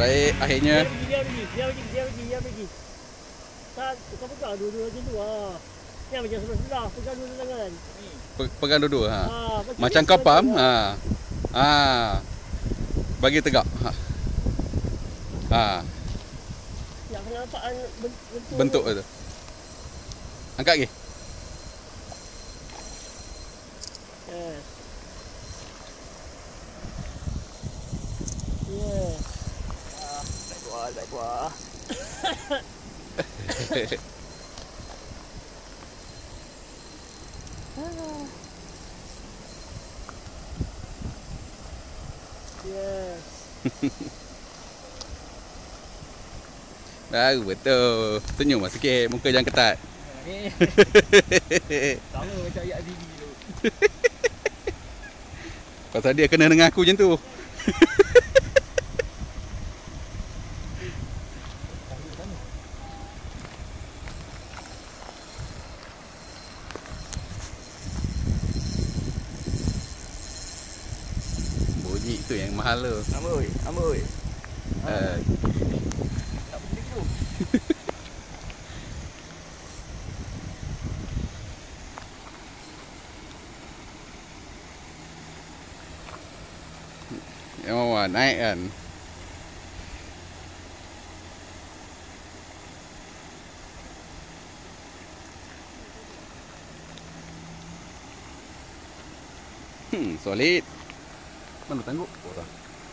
Baik, akhirnya. Biar pergi. Tak, kau pegang dua-dua macam tu. Ni macam sebelah-sebelah, pegang dua tangan. Pegang dua-dua. Macam ni kapam. Bagi tegak. Ya, kena nampak bentuk itu. Angkat lagi. Yes. Yes. Baik buah. Yes. Baru betul. Senyum lah sikit, muka jangan ketat. Sama macam ayat Bibi tu. Pasal dia kena dengan aku macam tu. Bunyi tu yang mahal tu. Amboi. Tak boleh tu. Yang Mawar naik kan. Solid. Mana tangguk? Oh,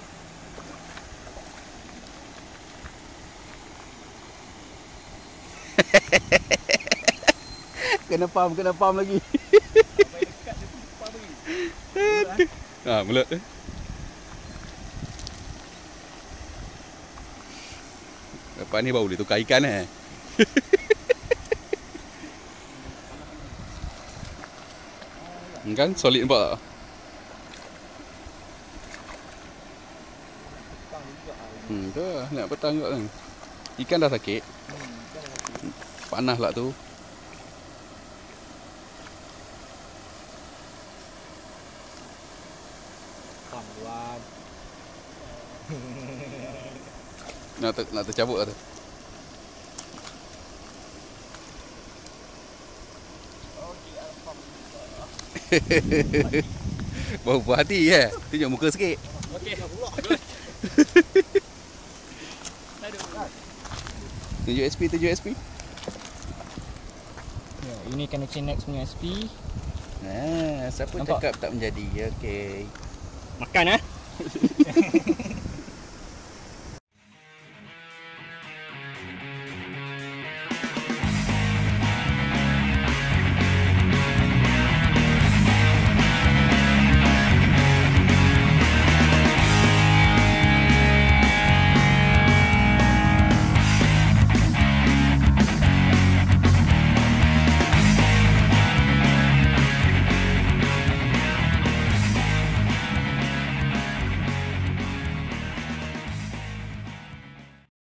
kena pam lagi. Sampai dekat dia pam lagi. Mulut. Lepas ni baru boleh tukar ikan Kan solid nampak tak? Tu lah, nak petang kot kan. Ikan dah sakit. Panas lah tu. Kambuan. Nak tercabut lah tu. Bau buah hati tunjuk muka sikit. Okey. Tunjuk SP. Ya, ini kena Chinex punya SP. Siapa nampak? Cakap tak menjadi. Okey. Makan